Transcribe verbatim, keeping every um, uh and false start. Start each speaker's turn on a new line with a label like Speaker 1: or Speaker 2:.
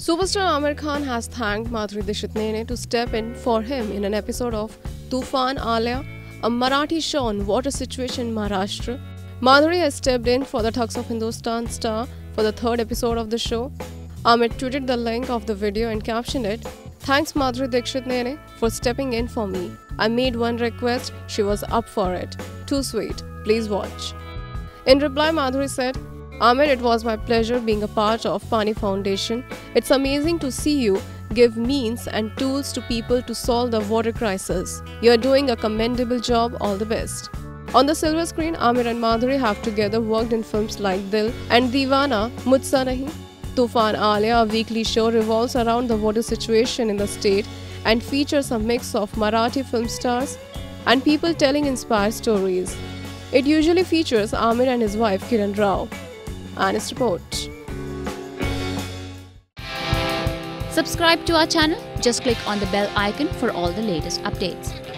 Speaker 1: Superstar Aamir Khan has thanked Madhuri Dixit Nene to step in for him in an episode of Toofan Alaya, a Marathi show on water situation in Maharashtra. Madhuri has stepped in for the Thugs of Hindostan star for the third episode of the show. Aamir tweeted the link of the video and captioned it, "Thanks Madhuri Dixit Nene for stepping in for me. I made one request, she was up for it. Too sweet, please watch." In reply, Madhuri said, "Aamir, it was my pleasure being a part of Pani Foundation. It's amazing to see you give means and tools to people to solve the water crisis. You're doing a commendable job, all the best." On the silver screen, Aamir and Madhuri have together worked in films like Dil and Deewana Mujhse Nahi. Toofan Aalaya, a weekly show, revolves around the water situation in the state and features a mix of Marathi film stars and people telling inspired stories. It usually features Aamir and his wife Kiran Rao. Honest report.
Speaker 2: Subscribe to our channel. Just click on the bell icon for all the latest updates.